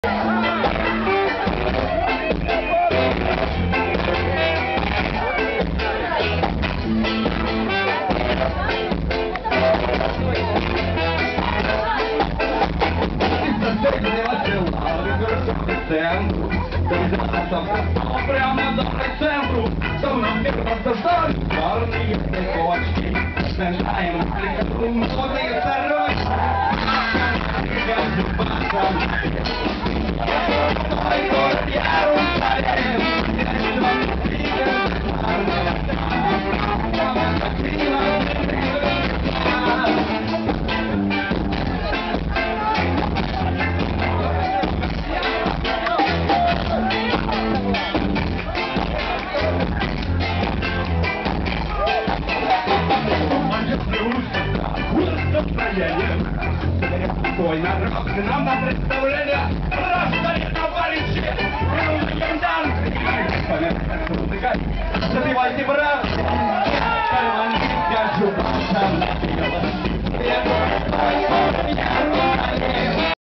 Прямо до центру, со мной подсоздали парные кочки. Снижаем модные сорочки. Мой город Ярусалим, нам на представление раздали товарищи легендарные. Запивайте, брат!